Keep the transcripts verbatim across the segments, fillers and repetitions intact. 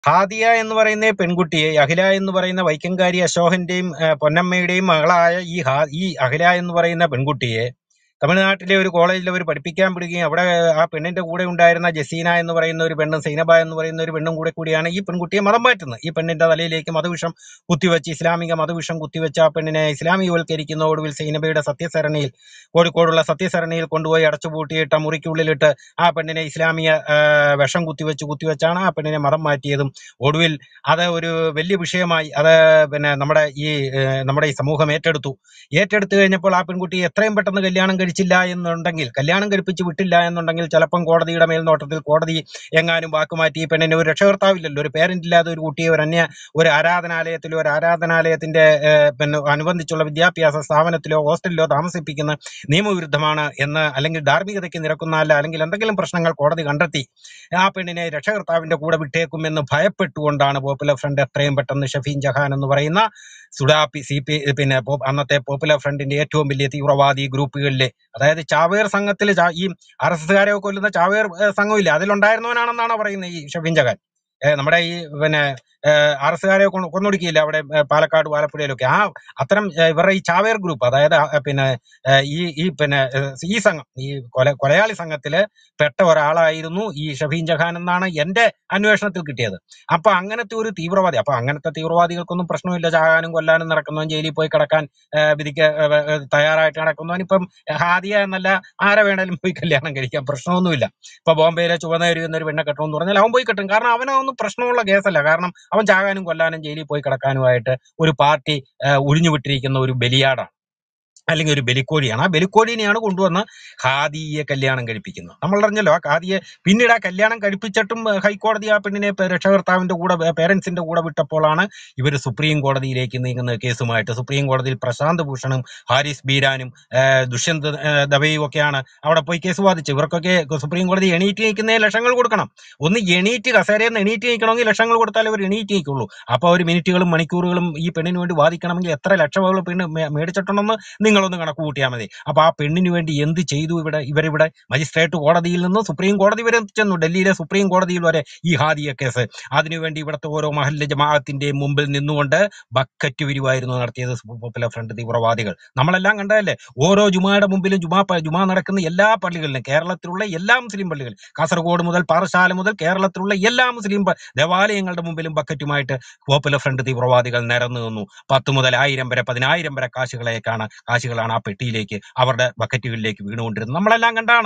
ഹാദിയ എന്ന് പറയുന്ന പെൺകുട്ടിയെ, അഖില എന്ന് പറയുന്ന വൈക്കംകാരി അശോകന്റെയും പൊന്നമ്മയുടെയും മകളായ ഈ ഹാ ഈ അഖില എന്ന് പറയുന്ന പെൺകുട്ടിയെ തമിഴ്നാട്ടിലെ ഒരു കോളേജിൽ അവർ പഠിപ്പിക്കാൻ വിടുകയും അവിടെ ആ പെണ്ണിന്റെ കൂടെ ഉണ്ടായിരുന്ന ജസീന എന്ന് പറയുന്ന ഒരു പെണ്ണും സൈനബ എന്ന് പറയുന്ന ഒരു പെണ്ണും കൂടെ കൂടിയാണ് ഈ പെൺകുട്ടിയെ മതം മാറ്റുന്നത്. ഈ പെണ്ണിന്റെ തലയിലേക്ക് മതവിഷം കുത്തിവെച്ച്, ഇസ്ലാമിക മതവിഷം കുത്തിവെച്ച് ആ പെണ്ണിനെ ഇസ്ലാമികവൽക്കരിക്കുന്ന ഒടുവിൽ സൈനബയുടെ സത്യസരണിയിൽ, കോഴിക്കോടുള്ള സത്യസരണിയിൽ കൊണ്ടുപോയി അടച്ചുപൂട്ടിയിട്ട മുറിക്കുള്ളിലിട്ട് ആ പെണ്ണിനെ ഇസ്ലാമിക വിഷം കുത്തിവെച്ച് കുത്തിവെച്ചാണ് ആ പെണ്ണിനെ മതം മാറ്റിയതും. ഒടുവിൽ അത് ഒരു വലിയ വിഷയമായി അത് പിന്നെ നമ്മുടെ ഈ നമ്മുടെ ഈ സമൂഹം ഏറ്റെടുത്തു. ഏറ്റെടുത്തു കഴിഞ്ഞപ്പോൾ ആ പെൺകുട്ടി എത്രയും പെട്ടെന്ന് കല്യാണം കഴിച്ചില്ല എന്നുണ്ടെങ്കിൽ, കല്യാണം കഴിപ്പിച്ച് വിട്ടില്ല എന്നുണ്ടെങ്കിൽ ചിലപ്പം കോടതിയുടെ മേൽനോട്ടത്തിൽ കോടതി എങ്ങാനും വാക്കുമാറ്റി ഈ പെണ്ണിന് ഒരു രക്ഷകർത്താവില്ലല്ലോ, ഒരു പേരന്റ് ഇല്ലാതെ ഒരു കുട്ടിയെ ഒരു അന്യ ഒരു ആരാധനാലയത്തിലോ ഒരു ആരാധനാലയത്തിന്റെ പിന്നെ അനുബന്ധിച്ചുള്ള വിദ്യാഭ്യാസ സ്ഥാപനത്തിലോ ഹോസ്റ്റലിലോ താമസിപ്പിക്കുന്ന നിയമവിരുദ്ധമാണ് എന്ന്, അല്ലെങ്കിൽ ധാർമ്മികതയ്ക്ക് നിരക്കുന്നതല്ല, അല്ലെങ്കിൽ എന്തെങ്കിലും പ്രശ്നങ്ങൾ കോടതി കണ്ടെത്തി ആ പെണ്ണിനെ രക്ഷകർത്താവിന്റെ കൂടെ വിട്ടേക്കും എന്ന് ഭയപ്പെട്ടുകൊണ്ടാണ് പോപ്പുലർ ഫ്രണ്ട് എത്രയും പെട്ടെന്ന് ഷഫീൻ ജഹാൻ എന്ന് പറയുന്ന സുഡാപ്പി സി പി പിന്നെ അന്നത്തെ പോപ്പുലർ ഫ്രണ്ടിന്റെ ഏറ്റവും വലിയ തീവ്രവാദി ഗ്രൂപ്പുകളിലെ, അതായത് ചാവേർ സംഘത്തിൽ ഈ ആർ എസ് എസ്കാരെ കൊല്ലുന്ന ചാവേർ സംഘമില്ല, അതിലുണ്ടായിരുന്നവനാണെന്നാണ് പറയുന്നത് ഈ ഷഫീൻ ജഹാൻ. നമ്മുടെ ഈ പിന്നെ ആർ എസ് കാരെ കൊന്നൊടുക്കിയില്ല അവിടെ പാലക്കാട് ആലപ്പുഴയിലൊക്കെ. ആ അത്തരം ഇവരുടെ ഈ ചാവേർ ഗ്രൂപ്പ്, അതായത് പിന്നെ ഈ ഈ പിന്നെ ഈ സംഘം, ഈ കൊല കൊലയാളി സംഘത്തില് പെട്ട ഒരാളായിരുന്നു ഈ ഷഫീൻ ജഹാൻ എന്നാണ് എന്റെ അന്വേഷണത്തിൽ കിട്ടിയത്. അപ്പൊ അങ്ങനത്തെ ഒരു തീവ്രവാദി, അപ്പൊ അങ്ങനത്തെ തീവ്രവാദികൾക്കൊന്നും പ്രശ്നമില്ല, ചാകാനും കൊല്ലാനും നടക്കുന്നവൻ, ജയിലിൽ പോയി കിടക്കാൻ വിധിക്ക് തയ്യാറായിട്ട് നടക്കുന്നവൻ ഇപ്പം ഹാദിയ എന്നല്ല ആരെ വേണേലും പോയി കല്യാണം കഴിക്കാം, പ്രശ്നമൊന്നുമില്ല. ഇപ്പൊ ബോംബെയിലെ ചുവന്നേരി എന്നൊരു പെണ്ണെ കെട്ടണമെന്ന് പറഞ്ഞാൽ അവൻ പോയി കെട്ടും, കാരണം അവനൊന്നും പ്രശ്നമുള്ള കേസല്ല. കാരണം അവൻ ചാകാനും കൊല്ലാനും ജയിലിൽ പോയി കിടക്കാനുമായിട്ട് ഒരു പാർട്ടി ഒഴിഞ്ഞു വിട്ടിരിക്കുന്ന ഒരു ബലിയാടാണ്, അല്ലെങ്കിൽ ഒരു ബലിക്കോഴിയാണ്. ആ ബലിക്കോഴിനെയാണ് കൊണ്ടുവന്ന് ഹാദിയെ കല്യാണം കഴിപ്പിക്കുന്നത്. നമ്മൾ അറിഞ്ഞല്ലോ ആ ഹാദിയെ. പിന്നീട് ആ കല്യാണം കഴിപ്പിച്ചിട്ടും ഹൈക്കോടതി ആ പെണ്ണിനെ രക്ഷകർത്താവിന്റെ കൂടെ പേരൻസിന്റെ കൂടെ വിട്ടപ്പോഴാണ് ഇവർ സുപ്രീം കോടതിയിലേക്ക് നീങ്ങുന്ന കേസുമായിട്ട്. സുപ്രീം കോടതിയിൽ പ്രശാന്ത് ഭൂഷണും ഹാരിസ് ബീരാനും ദുഷ്യന്ത് ദവയും ഒക്കെയാണ് അവിടെ പോയി കേസ് വാദിച്ചത്. ഇവർക്കൊക്കെ സുപ്രീം കോടതി എണീറ്റ് നിൽക്കുന്ന ലക്ഷങ്ങൾ കൊടുക്കണം. ഒന്ന് എണീറ്റ് കസേരയിൽ നിന്ന് എണീറ്റ് നിൽക്കണമെങ്കിൽ ലക്ഷങ്ങൾ കൊടുത്താലേ അവർ എണീറ്റ് നിൽക്കുള്ളൂ. അപ്പൊ അവർ മിനിറ്റുകളും മണിക്കൂറുകളും ഈ പെണ്ണിന് വേണ്ടി വാദിക്കണമെങ്കിൽ എത്ര ലക്ഷങ്ങൾ പെണ്ണ് മേടിച്ചിട്ടുണ്ടെന്ന് നിങ്ങളൊന്ന് കണക്ക് കൂട്ടിയാൽ മതി. അപ്പൊ ആ പെണ്ണിന് വേണ്ടി എന്ത് ചെയ്തു ഇവിടെ ഇവരിവിടെ? മജിസ്ട്രേറ്റ് കോടതിയിൽ നിന്ന് സുപ്രീം കോടതി വരെ ചെന്നു, ഡൽഹിയിലെ സുപ്രീം കോടതിയിൽ വരെ ഈ ഹാദിയ കേസ്. അതിനുവേണ്ടി ഇവിടുത്തെ ഓരോ മഹല്ല് ജമാഅത്തിന്റെയും മുമ്പിൽ നിന്നുകൊണ്ട് ബക്കറ്റ് വിരിവായിരുന്നു നടത്തിയത് പോപ്പുലർ ഫ്രണ്ട് തീവ്രവാദികൾ. നമ്മളെല്ലാം കണ്ടതല്ലേ, ഓരോ ജുമായുടെ മുമ്പിലും ജുമാ ജുമാ നടക്കുന്ന എല്ലാ പള്ളികളിലും, കേരളത്തിലുള്ള എല്ലാ മുസ്ലിം പള്ളികൾ, കാസർഗോഡ് മുതൽ പാറശാല മുതൽ കേരളത്തിലുള്ള എല്ലാ മുസ്ലിം ദേവാലയങ്ങളുടെ മുമ്പിലും ബക്കറ്റുമായിട്ട് പോപ്പുലർ ഫ്രണ്ട് തീവ്രവാദികൾ നിരന്നു നിന്നു. പത്ത് മുതൽ ആയിരം വരെ പതിനായിരം വരെ കാശുകളേക്കാണ് കാശുകളാണ് ആ പെട്ടിയിലേക്ക്, അവരുടെ ബക്കറ്റുകളിലേക്ക് വീണുകൊണ്ടിരുന്നത്. നമ്മളെല്ലാം കണ്ടാണ്.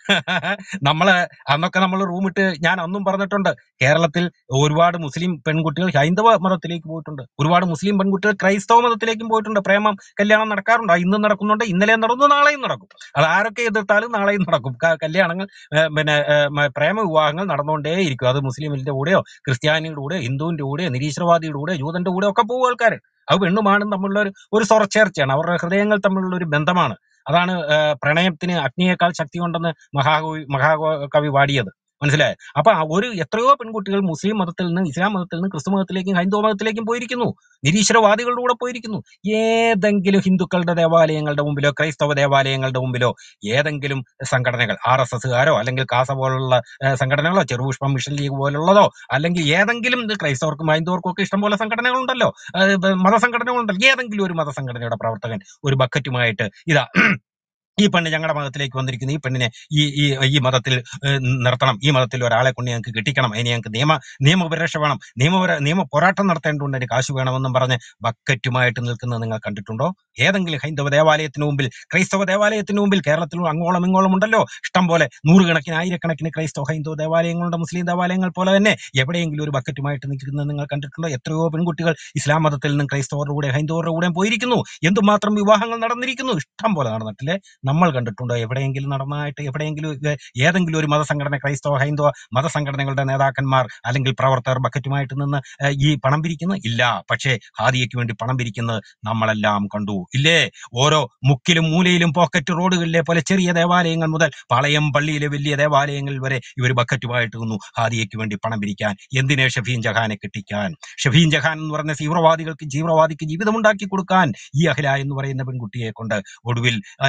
നമ്മള് അന്നൊക്കെ നമ്മൾ റൂമിട്ട് ഞാൻ അന്നും പറഞ്ഞിട്ടുണ്ട്, കേരളത്തിൽ ഒരുപാട് മുസ്ലിം പെൺകുട്ടികൾ ഹൈന്ദവ മതത്തിലേക്ക് പോയിട്ടുണ്ട്, ഒരുപാട് മുസ്ലിം പെൺകുട്ടികൾ ക്രൈസ്തവ മതത്തിലേക്കും പോയിട്ടുണ്ട്. പ്രേമം കല്യാണം നടക്കാറുണ്ട്, ഇന്നും നടക്കുന്നുണ്ട്, ഇന്നലെ നടന്നു, നാളെയും നടക്കും. അത് ആരൊക്കെ എതിർത്താലും നാളെയും നടക്കും. കല്യാണങ്ങൾ പിന്നെ പ്രേമ വിവാഹങ്ങൾ നടന്നുകൊണ്ടേയിരിക്കും. അത് മുസ്ലിമിന്റെ കൂടെയോ ക്രിസ്ത്യാനിയുടെ കൂടെയോ ഹിന്ദുവിന്റെ കൂടെയോ നിരീശ്വരവാദിയുടെ കൂടെയോ ജൂതന്റെ കൂടെയോ ഒക്കെ പോകും ആൾക്കാർ. അത് പെണ്ണുമാണും തമ്മിലുള്ള ഒരു ഒരു സ്വറച്ചേർച്ചയാണ്, അവരുടെ ഹൃദയങ്ങൾ തമ്മിലുള്ള ഒരു ബന്ധമാണ്. അതാണ് പ്രണയത്തിന് അഗ്നിയേക്കാൾ ശക്തി ഉണ്ടെന്ന് മഹാകവി മഹാകവി പാടിയത്, മനസ്സിലായോ? അപ്പൊ ഒരു എത്രയോ പെൺകുട്ടികൾ മുസ്ലിം മതത്തിൽ നിന്ന് ഇസ്ലാം മതത്തിൽ നിന്ന് ക്രിസ്തു മതത്തിലേക്കും ഹൈന്ദവ മതത്തിലേക്കും പോയിരിക്കുന്നു, നിരീശ്വരവാദികളുടെ കൂടെ പോയിരിക്കുന്നു. ഏതെങ്കിലും ഹിന്ദുക്കളുടെ ദേവാലയങ്ങളുടെ മുമ്പിലോ ക്രൈസ്തവ ദേവാലയങ്ങളുടെ മുമ്പിലോ ഏതെങ്കിലും സംഘടനകൾ, ആർ എസ് എസ്സുകാരോ അല്ലെങ്കിൽ കാസ പോലുള്ള സംഘടനകളോ, ചെറുപുഷ്പം മിഷൻ ലീഗ് പോലുള്ളതോ, അല്ലെങ്കിൽ ഏതെങ്കിലും ക്രൈസ്തവർക്കും ഹൈന്ദവർക്കും ഒക്കെ ഇഷ്ടംപോലെ സംഘടനകളുണ്ടല്ലോ, മതസംഘടനകളുണ്ടല്ലോ, ഏതെങ്കിലും ഒരു മതസംഘടനയുടെ പ്രവർത്തകൻ ഒരു ബക്കറ്റുമായിട്ട് ഇതാ ഈ പെണ്ണ് ഞങ്ങളുടെ മതത്തിലേക്ക് വന്നിരിക്കുന്നു, ഈ പെണ്ണിനെ ഈ ഈ ഈ മതത്തിൽ നിർത്തണം, ഈ മതത്തിൽ ഒരാളെ കൊണ്ട് ഞങ്ങൾക്ക് കിട്ടിക്കണം, അതിന് ഞങ്ങൾക്ക് നിയമ നിയമപരിരക്ഷ വേണം, നിയമപര നിയമ പോരാട്ടം നടത്തേണ്ടതുണ്ട്, അതിന് കാശ് വേണമെന്നും പറഞ്ഞ് ബക്കറ്റുമായിട്ട് നിൽക്കുന്നത് നിങ്ങൾ കണ്ടിട്ടുണ്ടോ? ഏതെങ്കിലും ഹൈന്ദവ ദേവാലയത്തിന് മുമ്പിൽ, ക്രൈസ്തവ ദേവാലയത്തിന് മുമ്പിൽ കേരളത്തിൽ അങ്ങോളം ഇങ്ങോളം ഉണ്ടല്ലോ ഇഷ്ടം പോലെ, നൂറുകണക്കിന് ആയിരക്കണക്കിന് ക്രൈസ്തവ ഹൈന്ദവ ദേവാലയങ്ങളുണ്ട്, മുസ്ലിം ദേവാലയങ്ങൾ പോലെ തന്നെ. എവിടെയെങ്കിലും ഒരു ബക്കറ്റുമായിട്ട് നിൽക്കുന്നത് നിങ്ങൾ കണ്ടിട്ടുണ്ടോ? എത്രയോ പെൺകുട്ടികൾ ഇസ്ലാം മതത്തിൽ നിന്നും ക്രൈസ്തവരുടെ കൂടെ ഹൈന്ദവരുടെ കൂടെ പോയിരിക്കുന്നു. എന്തുമാത്രം വിവാഹങ്ങൾ നടന്നിരിക്കുന്നു, ഇഷ്ടം പോലെ നടന്നിട്ടില്ലേ? നമ്മൾ കണ്ടിട്ടുണ്ടോ എവിടെയെങ്കിലും നടന്നതായിട്ട്? എവിടെയെങ്കിലും ഏതെങ്കിലും ഒരു മതസംഘടന, ക്രൈസ്തവ ഹൈന്ദവ മതസംഘടനകളുടെ നേതാക്കന്മാർ അല്ലെങ്കിൽ പ്രവർത്തകർ ബക്കറ്റുമായിട്ട് നിന്ന് ഈ പണം പിരിക്കുന്നത് ഇല്ല. പക്ഷേ ഹാദിയയ്ക്ക് വേണ്ടി പണം പിരിക്കുന്നത് നമ്മളെല്ലാം കണ്ടു, ഇല്ലേ? ഓരോ മുക്കിലും മൂലയിലും പോക്കറ്റ് റോഡുകളിലെ പോലെ ചെറിയ ദേവാലയങ്ങൾ മുതൽ പാളയം പള്ളിയിലെ വലിയ ദേവാലയങ്ങളിൽ വരെ ഇവർ ബക്കറ്റുമായിട്ട് നിന്നു ഹാദിയയ്ക്ക് വേണ്ടി പണം പിരിക്കാൻ. എന്തിനെ? ഷഫീൻ ജഹാനെ കെട്ടിക്കാൻ. ഷഫീൻ ജഹാൻ എന്ന് പറഞ്ഞ തീവ്രവാദികൾക്ക് തീവ്രവാദിക്ക് ജീവിതമുണ്ടാക്കി കൊടുക്കാൻ ഈ അഖില എന്ന് പറയുന്ന പെൺകുട്ടിയെ കൊണ്ട് ഒടുവിൽ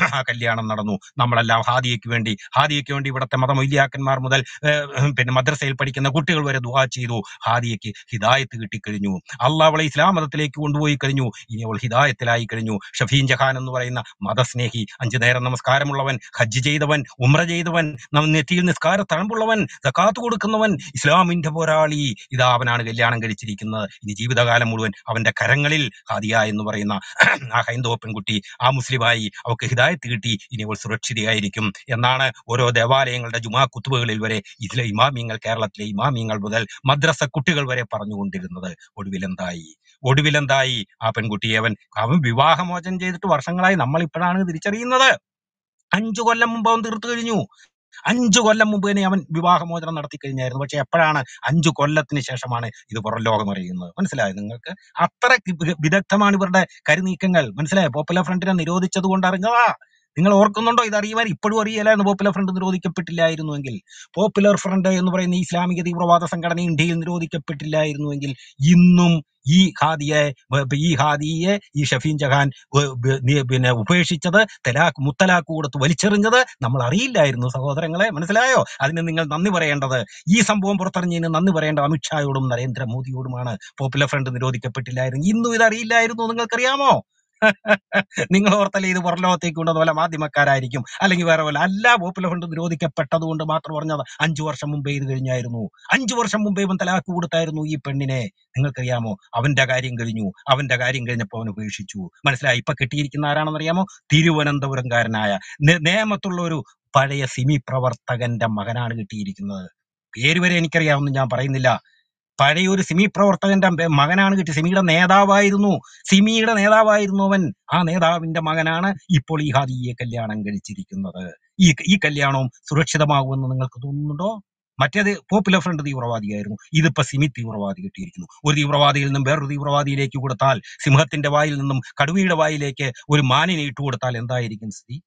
ആ കല്യാണം നടന്നു. നമ്മളെല്ലാം ഹാദിയയ്ക്ക് വേണ്ടി ഹാദിയയ്ക്ക് വേണ്ടി ഇവിടുത്തെ മതമൊയ്യാക്കന്മാർ മുതൽ പിന്നെ മദ്രസയിൽ പഠിക്കുന്ന കുട്ടികൾ വരെ ദുആ ചെയ്തു. ഹാദിയയ്ക്ക് ഹിദായത്ത് കിട്ടിക്കഴിഞ്ഞു. അള്ളാഹ് അവളെ ഇസ്ലാം മതത്തിലേക്ക് കൊണ്ടുപോയി കഴിഞ്ഞു. ഇനി അവൾ ഹിദായത്തിലായി കഴിഞ്ഞു. ഷഫീൻ ജഹാൻ എന്ന് പറയുന്ന മതസ്നേഹി, അഞ്ചു നേരം നമസ്കാരമുള്ളവൻ, ഹജ്ജ് ചെയ്തവൻ, ഉംറ ചെയ്തവൻ, നെറ്റിയിൽ നിസ്കാര തഴമ്പുള്ളവൻ, സകാത്ത് കൊടുക്കുന്നവൻ, ഇസ്ലാമിന്റെ പോരാളി, ഇതാ അവനാണ് കല്യാണം കഴിച്ചിരിക്കുന്നത്. ഇനി ജീവിതകാലം മുഴുവൻ അവന്റെ കരങ്ങളിൽ ഹാദിയ എന്ന് പറയുന്ന ആ ഹൈന്ദവ പെൺകുട്ടി, ആ മുസ്ലിമായി, അവൾക്ക് ഹിദായത്ത് കിട്ടി. ഇനി അവൾ സുരക്ഷിതയായിരിക്കും എന്നാണ് ഓരോ ദേവാലയങ്ങളുടെ ജുമാ കുത്തുബകളിൽ വരെ ഇതിലെ ഇമാമിയങ്ങൾ, കേരളത്തിലെ ഇമാമിയങ്ങൾ മുതൽ മദ്രസ കുട്ടികൾ വരെ പറഞ്ഞുകൊണ്ടിരുന്നത്. ഒടുവിലെന്തായി ഒടുവിലെന്തായി ആ പെൺകുട്ടിയെ അവൻ അവൻ വിവാഹമോചനം ചെയ്തിട്ട് വർഷങ്ങളായി. നമ്മൾ ഇപ്പോഴാണ് തിരിച്ചറിയുന്നത്. അഞ്ചു കൊല്ലം മുമ്പ് അവൻ തീർത്തു കഴിഞ്ഞു. അഞ്ചു കൊല്ലം മുമ്പ് തന്നെ അവൻ വിവാഹമോചനം നടത്തി കഴിഞ്ഞായിരുന്നു. പക്ഷെ എപ്പോഴാണ്? അഞ്ചു കൊല്ലത്തിന് ശേഷമാണ് ഇത് പുറം ലോകം അറിയുന്നത്. മനസ്സിലായോ നിങ്ങൾക്ക്? അത്ര വിദഗ്ധമാണ് ഇവരുടെ കരുനീക്കങ്ങൾ. മനസ്സിലായോ? പോപ്പുലർ ഫ്രണ്ടിനെ നിരോധിച്ചത് കൊണ്ട് അറിഞ്ഞതാ. നിങ്ങൾ ഓർക്കുന്നുണ്ടോ? ഇത് അറിയുവാൻ ഇപ്പോഴും അറിയില്ലായിരുന്നു. പോപ്പുലർ ഫ്രണ്ട് നിരോധിക്കപ്പെട്ടില്ലായിരുന്നുവെങ്കിൽ, പോപ്പുലർ ഫ്രണ്ട് എന്ന് പറയുന്ന ഇസ്ലാമിക തീവ്രവാദ സംഘടന ഇന്ത്യയിൽ നിരോധിക്കപ്പെട്ടില്ലായിരുന്നുവെങ്കിൽ ഇന്നും ഈ ഹാദിയെ ഈ ഹാദിയെ ഈ ഷഫീൻ ജഹാൻ പിന്നെ ഉപേക്ഷിച്ചത്, തലാഖ് മുത്തലാഖ് കൊടുത്ത് വലിച്ചെറിഞ്ഞത് നമ്മൾ അറിയില്ലായിരുന്നു സഹോദരങ്ങളെ. മനസ്സിലായോ? അതിന് നിങ്ങൾ നന്ദി പറയേണ്ടത്, ഈ സംഭവം പുറത്തറിഞ്ഞതിന് നന്ദി പറയേണ്ടത് അമിത്ഷായോടും നരേന്ദ്രമോദിയോടുമാണ്. പോപ്പുലർ ഫ്രണ്ട് നിരോധിക്കപ്പെട്ടില്ലായിരുന്നു, ഇന്നും ഇത് അറിയില്ലായിരുന്നു. നിങ്ങൾക്കറിയാമോ? നിങ്ങൾ ഓർത്തല്ലേ ഇത് പുറം ലോകത്തേക്ക് കൊണ്ടുവന്ന പോലെ മാധ്യമക്കാരായിരിക്കും, അല്ലെങ്കിൽ വേറെ പോലെ അല്ല. പോപ്പുലർ ഫ്രണ്ട് നിരോധിക്കപ്പെട്ടത് കൊണ്ട് മാത്രം പറഞ്ഞത് അഞ്ചു വർഷം മുമ്പേ ഇത് കഴിഞ്ഞായിരുന്നു. അഞ്ചു വർഷം മുമ്പേ ഇവൻ തലാക്ക് കൊടുത്തായിരുന്നു ഈ പെണ്ണിനെ. നിങ്ങൾക്കറിയാമോ? അവന്റെ കാര്യം കഴിഞ്ഞു. അവന്റെ കാര്യം കഴിഞ്ഞപ്പോൾ അവൻ ഉപേക്ഷിച്ചു. മനസ്സിലായി? ഇപ്പൊ കിട്ടിയിരിക്കുന്ന ആരാണെന്നറിയാമോ? തിരുവനന്തപുരംകാരനായ നേമത്തുള്ള ഒരു പഴയ സിമി പ്രവർത്തകന്റെ മകനാണ് കിട്ടിയിരിക്കുന്നത്. പേര് വരെ എനിക്കറിയാവുന്ന ഞാൻ പറയുന്നില്ല. പഴയ ഒരു സിമി പ്രവർത്തകന്റെ മകനാണ് കിട്ടി. സിമിയുടെ നേതാവായിരുന്നു സിമിയുടെ നേതാവായിരുന്നു അവൻ. ആ നേതാവിന്റെ മകനാണ് ഇപ്പോൾ ഈ ഹാദിയെ കല്യാണം കഴിച്ചിരിക്കുന്നത്. ഈ ഈ കല്യാണവും സുരക്ഷിതമാകുമെന്ന് നിങ്ങൾക്ക് തോന്നുന്നുണ്ടോ? മറ്റേത് പോപ്പുലർ ഫ്രണ്ട് തീവ്രവാദിയായിരുന്നു, ഇതിപ്പോ സിമി തീവ്രവാദി കിട്ടിയിരിക്കുന്നു. ഒരു തീവ്രവാദിയിൽ നിന്നും വേറൊരു തീവ്രവാദിയിലേക്ക് കൊടുത്താൽ, സിംഹത്തിന്റെ വായിൽ നിന്നും കടുവയുടെ വായിലേക്ക് ഒരു മാനിനെ ഇട്ട് കൊടുത്താൽ എന്തായിരിക്കും സ്ഥിതി?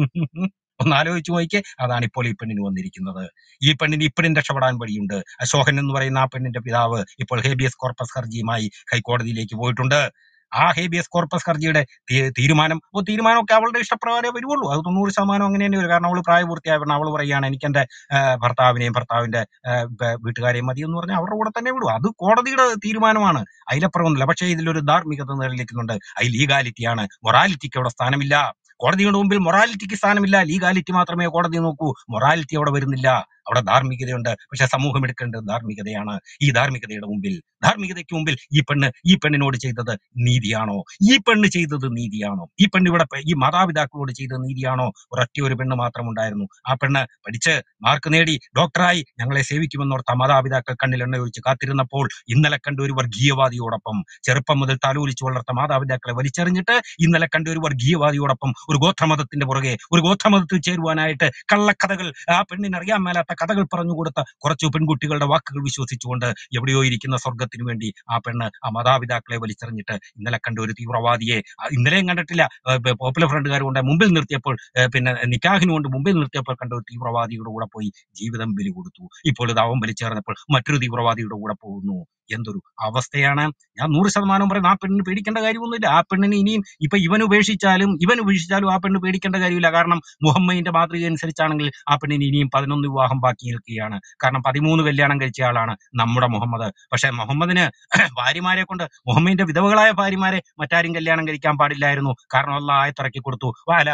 ഒന്ന് ആലോചിച്ചു നോക്കിയേ. അതാണ് ഇപ്പോൾ ഈ പെണ്ണിന് വന്നിരിക്കുന്നത്. ഈ പെണ്ണിന് ഇപ്പോഴും രക്ഷപ്പെടാൻ വഴിയുണ്ട്. അശോകൻ എന്ന് പറയുന്ന ആ പെണ്ണിന്റെ പിതാവ് ഇപ്പോൾ ഹേബിയസ് കോർപ്പസ് ഹർജിയുമായി ഹൈക്കോടതിയിലേക്ക് പോയിട്ടുണ്ട്. ആ ഹേബിയസ് കോർപ്പസ് ഹർജിയുടെ തീരുമാനം ഓ തീരുമാനമൊക്കെ അവളുടെ ഇഷ്ടപ്രകാരം വരുവുള്ളൂ. അത് തൊണ്ണൂറ് ശതമാനം അങ്ങനെ തന്നെ വരും. കാരണം അവൾ പ്രായപൂർത്തിയായ അവൾ പറയുകയാണ്, എനിക്ക് എന്റെ ഭർത്താവിനെയും ഭർത്താവിന്റെ വീട്ടുകാരെയും മതി എന്ന് പറഞ്ഞാൽ അവരുടെ കൂടെ തന്നെ വിടും. അത് കോടതിയുടെ തീരുമാനമാണ്, അതിലപ്പുറമൊന്നുമില്ല. പക്ഷേ ഇതിലൊരു ധാർമ്മികത നിലനിൽക്കുന്നുണ്ട്. അത് ലീഗാലിറ്റിയാണ്. മൊറാലിറ്റിക്ക് അവിടെ സ്ഥാനമില്ല. കോടതിയുടെ മുമ്പിൽ മൊറാലിറ്റിക്ക് സ്ഥാനമില്ല. ലീഗാലിറ്റി മാത്രമേ കോടതി നോക്കൂ. മൊറാലിറ്റി അവിടെ വരുന്നില്ല. അവിടെ ധാർമ്മികതയുണ്ട്. പക്ഷെ സമൂഹം എടുക്കേണ്ടത് ധാർമ്മികതയാണ്. ഈ ധാർമ്മികതയുടെ മുമ്പിൽ ധാർമ്മികതയ്ക്ക് മുമ്പിൽ ഈ പെണ്ണ് ഈ പെണ്ണിനോട് ചെയ്തത് നീതിയാണോ? ഈ പെണ്ണ് ചെയ്തത് നീതിയാണോ? ഈ പെണ്ണ് ഇവിടെ ഈ മാതാപിതാക്കളോട് ചെയ്തത് നീതിയാണോ? ഒരൊറ്റ ഒരു പെണ്ണ് മാത്രമുണ്ടായിരുന്നു. ആ പെണ്ണ് പഠിച്ച് മാർക്ക് നേടി ഡോക്ടറായി ഞങ്ങളെ സേവിക്കുമെന്നോർത്ത മാതാപിതാക്കൾ കണ്ണിലെണ്ണ ഒഴിച്ച് കാത്തിരുന്നപ്പോൾ ഇന്നലെ കണ്ട ഒരു വർഗീയവാദിയോടൊപ്പം, ചെറുപ്പം മുതൽ താലോലിച്ചു വളർത്ത മാതാപിതാക്കളെ വലിച്ചെറിഞ്ഞിട്ട് ഇന്നലെ കണ്ട ഒരു വർഗീയവാദിയോടൊപ്പം ഒരു ഗോത്രമതത്തിന്റെ പുറകെ ഒരു ഗോത്രമതത്തിൽ ചേരുവാനായിട്ട് കള്ളക്കഥകൾ, ആ പെണ്ണിന് അറിയാൻ മേലാത്ത കഥകൾ പറഞ്ഞു കൊടുത്ത കുറച്ചു പെൺകുട്ടികളുടെ വാക്കുകൾ വിശ്വസിച്ചുകൊണ്ട് എവിടെയോ ഇരിക്കുന്ന സ്വർഗത്തിന് വേണ്ടി ആ പെണ്ണ് ആ മാതാപിതാക്കളെ വലിച്ചെറിഞ്ഞിട്ട് ഇന്നലെ കണ്ട ഒരു തീവ്രവാദിയെ, ഇന്നലെയും കണ്ടിട്ടില്ല, പോപ്പുലർ ഫ്രണ്ടുകാർ കൊണ്ട് മുമ്പിൽ നിർത്തിയപ്പോൾ, പിന്നെ നിക്കാഹിന് കൊണ്ട് മുമ്പിൽ നിർത്തിയപ്പോൾ കണ്ട ഒരു തീവ്രവാദിയുടെ കൂടെ പോയി ജീവിതം ബലി കൊടുത്തു. ഇപ്പോൾ ഇത് അവൻ വലിച്ചേർന്നപ്പോൾ മറ്റൊരു തീവ്രവാദിയുടെ കൂടെ പോകുന്നു. എന്തൊരു അവസ്ഥയാണ്! ഞാൻ നൂറ് ശതമാനം പറയുന്നത്, ആ പെണ്ണിന് പേടിക്കേണ്ട കാര്യമൊന്നുമില്ല. ആ പെണ്ണിന് ഇനിയും ഇപ്പൊ ഇവൻ ഉപേക്ഷിച്ചാലും ഇവൻ ഉപേക്ഷിച്ചാലും ആ പെണ്ണ് പേടിക്കേണ്ട കാര്യമില്ല. കാരണം മുഹമ്മദിന്റെ മാതൃക അനുസരിച്ചാണെങ്കിൽ ആ പെണ്ണിന് ഇനിയും പതിനൊന്ന് വിവാഹം ബാക്കി നിൽക്കുകയാണ്. കാരണം പതിമൂന്ന് കല്യാണം കഴിച്ച ആളാണ് നമ്മുടെ മുഹമ്മദ്. പക്ഷെ മുഹമ്മദിന് ഭാര്യമാരെ കൊണ്ട്, മുഹമ്മദിന്റെ വിധവകളായ ഭാര്യമാരെ മറ്റാരും കല്യാണം കഴിക്കാൻ പാടില്ലായിരുന്നു. കാരണം അല്ലാഹ് ആയത്തിറക്കി കൊടുത്തു,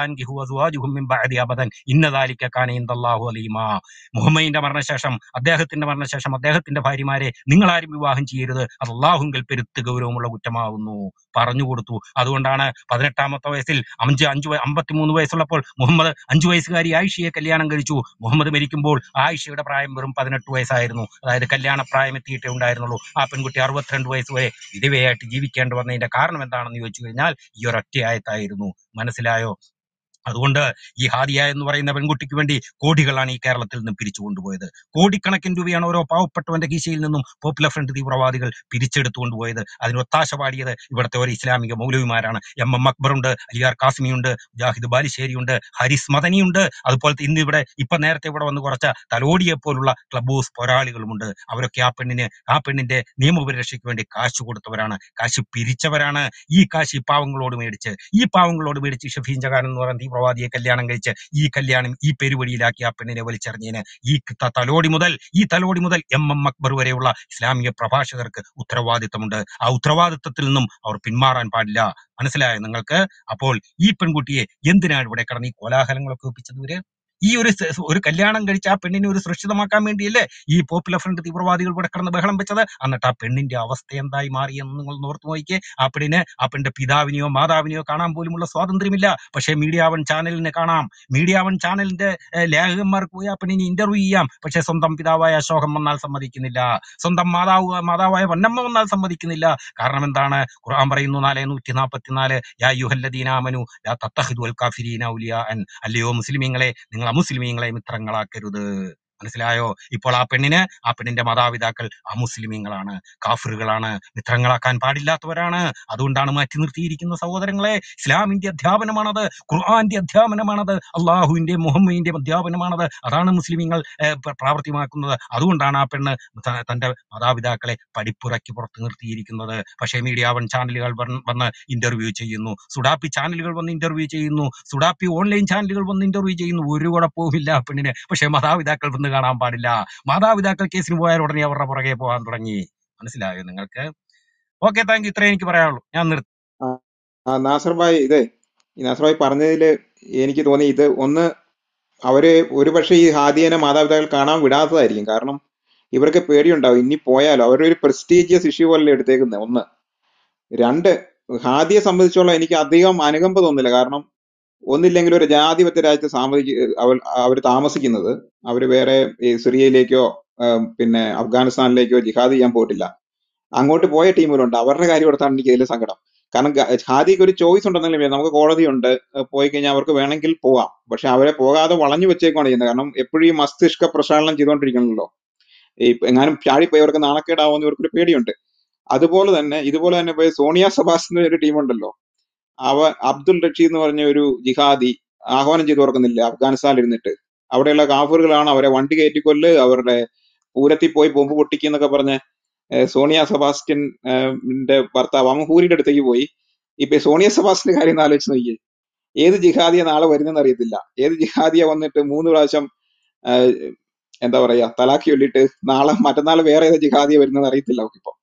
മുഹമ്മദിന്റെ മരണശേഷം അദ്ദേഹത്തിന്റെ മരണശേഷം അദ്ദേഹത്തിന്റെ ഭാര്യമാരെ നിങ്ങളാരും വിവാഹം ചെയ്യരുത്, അത് അല്ലാഹുങ്കൽ പെരുത്ത് ഗൗരവമുള്ള കുറ്റമാവുന്നു പറഞ്ഞു കൊടുത്തു. അതുകൊണ്ടാണ് പതിനെട്ടാമത്തെ വയസ്സിൽ അഞ്ച് അഞ്ചു അമ്പത്തിമൂന്ന് വയസ്സുള്ളപ്പോൾ മുഹമ്മദ് അഞ്ചു വയസ്സുകാരി ആയിഷയെ കല്യാണം കഴിച്ചു. മുഹമ്മദ് മരിക്കുമ്പോൾ ആയിഷയുടെ പ്രായം വെറും പതിനെട്ട് വയസ്സായിരുന്നു. അതായത് കല്യാണ പ്രായം എത്തിയിട്ടേ ഉണ്ടായിരുന്നുള്ളൂ. ആ പെൺകുട്ടി അറുപത്തിരണ്ട് വയസ്സ് വരെ വിധവയായിട്ട് ജീവിക്കേണ്ടി വന്നതിന്റെ കാരണം എന്താണെന്ന് ചോദിച്ചു കഴിഞ്ഞാൽ ഈ ഒരൊറ്റ ആയത്തായിരുന്നു. മനസ്സിലായോ? അതുകൊണ്ട് ഈ ഹാദിയ എന്ന് പറയുന്ന പെൺകുട്ടിക്ക് വേണ്ടി കോടികളാണ് ഈ കേരളത്തിൽ നിന്ന് പിരിച്ചു കൊണ്ടുപോയത്. കോടിക്കണക്കിന് രൂപയാണ് ഓരോ പാവപ്പെട്ടവന്റെ കീശയിൽ നിന്നും പോപ്പുലർ ഫ്രണ്ട് തീവ്രവാദികൾ പിരിച്ചെടുത്തു കൊണ്ടുപോയത്. അതിന് ഒത്താശ പാടിയത് ഇവിടുത്തെ ഒരു ഇസ്ലാമിക മൗലവിമാരാണ്. എം എം അക്ബറുണ്ട്, അലിയാർ കാസിമിയുണ്ട്, ജാഹിദ് ബാലിശ്ശേരിയുണ്ട്, ഹാരിസ് മദനിയുണ്ട്. അതുപോലത്തെ ഇന്ന് ഇവിടെ ഇപ്പൊ നേരത്തെ ഇവിടെ വന്ന് കുറച്ച തലോടിയെ പോലുള്ള ക്ലബ് ഹൗസ് പോരാളികളുമുണ്ട്. അവരൊക്കെ ആ പെണ്ണിന് ആ പെണ്ണിന്റെ നിയമപരിരക്ഷയ്ക്ക് വേണ്ടി കാശ് കൊടുത്തവരാണ്, കാശ് പിരിച്ചവരാണ്. ഈ കാശ് ഈ പാവങ്ങളോട് മേടിച്ച് ഈ പാവങ്ങളോട് മേടിച്ച് ഷഫീൻ ജഹാൻ എന്ന് പറയുന്ന തീവ്രവാദിയെ കല്യാണം കഴിച്ച് ഈ കല്യാണം ഈ പെരുവഴിയിലാക്കി ആ പെണ്ണിനെ വലിച്ചെറിഞ്ഞതിന് ഈ ത- തലോടി മുതൽ ഈ തലോടി മുതൽ എം എം അക്ബർ വരെയുള്ള ഇസ്ലാമിക പ്രഭാഷകർക്ക് ഉത്തരവാദിത്തമുണ്ട്. ആ ഉത്തരവാദിത്തത്തിൽ നിന്നും അവർ പിന്മാറാൻ പാടില്ല. മനസ്സിലായോ നിങ്ങൾക്ക്? അപ്പോൾ ഈ പെൺകുട്ടിയെ എന്തിനാണ് ഇവിടെ കിടന്ന് ഈ കോലാഹലങ്ങളൊക്കെ ഒപ്പിച്ചത്? ഇവര് ഈ ഒരു സ- ഒരു കല്യാണം കഴിച്ച് ആ പെണ്ണിനെ ഒരു സുരക്ഷിതമാക്കാൻ വേണ്ടിയല്ലേ ഈ പോപ്പുലർ ഫ്രണ്ട് തീവ്രവാദികൾ ഇവിടെ കിടന്ന് ബഹളം വെച്ചത്? എന്നിട്ട് ആ പെണ്ണിന്റെ അവസ്ഥ എന്തായി മാറി എന്ന് നിങ്ങൾ ഓർത്ത് നോക്കിയേ. ആ പെണ്ണിന് ആ പെണ്ണിന്റെ പിതാവിനെയോ മാതാവിനെയോ കാണാൻ പോലുമുള്ള സ്വാതന്ത്ര്യമില്ല. പക്ഷേ മീഡിയ വൺ ചാനലിനെ കാണാം. മീഡിയ വൺ ചാനലിന്റെ ഏഹ്, ലേഖകന്മാർക്ക് പോയി ആ പെണ്ണിനെ ഇന്റർവ്യൂ ചെയ്യാം. പക്ഷേ സ്വന്തം പിതാവായ അശോകം വന്നാൽ സമ്മതിക്കുന്നില്ല. സ്വന്തം മാതാവ് മാതാവായ പൊന്നമ്മ വന്നാൽ സമ്മതിക്കുന്നില്ല. കാരണം എന്താണ്? ഖുർആൻ പറയുന്നു നാല് നൂറ്റി നാൽപ്പത്തിനാല് യാ യുഹല്ലദീനാമനു ലാ തത്തഖിദുൽ കാഫിരീന ഔലിയാഅൻ. അല്ലയോ മുസ്ലിമീങ്ങളെ, നിങ്ങൾ അമുസ്ലിമീങ്ങളെ മിത്രങ്ങളാക്കരുത്. മനസ്സിലായോ? ഇപ്പോൾ ആ പെണ്ണിന് ആ പെണ്ണിന്റെ മാതാപിതാക്കൾ അമുസ്ലിമീങ്ങളാണ്, കാഫിറുകളാണ്, മിത്രങ്ങളാക്കാൻ പാടില്ലാത്തവരാണ്. അതുകൊണ്ടാണ് മാറ്റി നിർത്തിയിരിക്കുന്ന സഹോദരങ്ങളെ. ഇസ്ലാമിന്റെ അധ്യാപനമാണത്, ഖുർആന്റെ അധ്യാപനമാണത്, അള്ളാഹുവിന്റെ മുഹമ്മദിന്റെ അധ്യാപനമാണത്. അതാണ് മുസ്ലിമീങ്ങൾ ഏഹ്, പ്ര- പ്രാവർത്തികമാക്കുന്നത്. അതുകൊണ്ടാണ് ആ പെണ്ണ് ത- തന്റെ മാതാപിതാക്കളെ പഠിപ്പുറക്കി പുറത്ത് നിർത്തിയിരിക്കുന്നത്. പക്ഷേ മീഡിയ വൺ ചാനലുകൾ വന്ന് വന്ന് ഇന്റർവ്യൂ ചെയ്യുന്നു, സുഡാപ്പി ചാനലുകൾ വന്ന് ഇന്റർവ്യൂ ചെയ്യുന്നു, സുഡാപ്പി ഓൺലൈൻ ചാനലുകൾ വന്ന് ഇന്റർവ്യൂ ചെയ്യുന്നു. ഒരു കുഴപ്പവുമില്ല ആ പെണ്ണിന്. പക്ഷേ മാതാപിതാക്കൾ വന്ന് കാണാൻ പാടില്ല. മാതാപിതാക്കൾ കേസിന് പോയാൽ ഉടനെ അവരുടെ പുറകെ പോകാൻ തുടങ്ങി. മനസ്സിലായോ നിങ്ങൾക്ക്? Okay, thank you. ഇത്രേ എനിക്ക് പറയാനുള്ളൂ. ഞാൻ നിർത്തി. ആ ആ, നാസർ ഭായ്, ഇതേ ഈ നാസർ ഭായ് പറഞ്ഞതിൽ എനിക്ക് തോന്നി ഇത് ഒന്ന് അവര് ഒരുപക്ഷെ ഈ ഹാദിയനെ മാതാപിതാക്കൾ കാണാൻ വിടാത്തതായിരിക്കും. കാരണം ഇവർക്ക് പേടിയുണ്ടാവും, ഇനി പോയാലോ. അവരൊരു പ്രസ്റ്റീജിയസ് ഇഷ്യൂ പോലെ എടുത്തേക്കുന്നത്. ഒന്ന്. രണ്ട്, ഹാദിയെ സംബന്ധിച്ചോളം എനിക്ക് അധികം അനുകമ്പ തോന്നില്ല. കാരണം ഒന്നില്ലെങ്കിൽ ഒരു ജനാധിപത്യ രാജ്യത്ത് സാമൂഹിക അവർ അവർ താമസിക്കുന്നത്, അവർ വേറെ ഈ സിറിയയിലേക്കോ ആ, പിന്നെ അഫ്ഗാനിസ്ഥാനിലേക്കോ ജിഹാദ് ചെയ്യാൻ പോയിട്ടില്ല. അങ്ങോട്ട് പോയ ടീമുകളുണ്ട്. അവരുടെ കാര്യം എടുത്താണ് എനിക്ക് ഇതിൽ സങ്കടം. കാരണം ഗ- ഹാദിക്ക് ഒരു ചോയ്സ് ഉണ്ടെന്നെങ്കിലും നമുക്ക് കോടതിയുണ്ട്, ഏഹ് പോയി കഴിഞ്ഞാൽ അവർക്ക് വേണമെങ്കിൽ പോവാം. പക്ഷെ അവരെ പോകാതെ വളഞ്ഞു വെച്ചേക്കാണ് ചെയ്യുന്നത്. കാരണം എപ്പോഴും ഈ മസ്തിഷ്ക പ്രക്ഷാളനം ചെയ്തുകൊണ്ടിരിക്കണമല്ലോ. ഈ എങ്ങാനും ചാടിപ്പോയി അവർക്ക് നാണക്കേടാവുന്ന ഇവർക്കൊരു പേടിയുണ്ട്. അതുപോലെ തന്നെ ഇതുപോലെ തന്നെ പോയി സോണിയ സബാസിന്റെ ഒരു ടീമുണ്ടല്ലോ. അവ അബ്ദുൽ റഷീദ് എന്ന് പറഞ്ഞ ഒരു ജിഹാദി ആഹ്വാനം ചെയ്തു തുറക്കുന്നില്ല അഫ്ഗാനിസ്ഥാനിൽ ഇരുന്നിട്ട്. അവിടെയുള്ള കാഫറുകളാണ് അവരെ വണ്ടി കയറ്റിക്കൊല്ല്, അവരുടെ പൂരത്തിൽ പോയി ബോംബ് പൊട്ടിക്കുന്നൊക്കെ പറഞ്ഞ് ഏഹ് സോണിയ സെബാസ്റ്റ്യൻ ഏഹ് ന്റെ ഭർത്താവ് അവൻ ഹൂരിയുടെ അടുത്തേക്ക് പോയി. ഇപ്പൊ ഈ സോണിയ സെബാസ്റ്റിന്റെ കാര്യം ഒന്ന് ആലോചിച്ച് നോക്കിയേ. ഏത് ജിഹാദിയ നാളെ വരുന്നെന്ന് അറിയത്തില്ല. ഏത് ജിഹാദിയ വന്നിട്ട് മൂന്ന് പ്രാവശ്യം ആഹ് എന്താ പറയാ തലാഖ് ചൊല്ലിയിട്ട് നാളെ മറ്റന്നാൾ വേറെ ഏത് ജിഹാദിയ വരുന്നെന്ന് അറിയത്തില്ല അവക്കിപ്പം.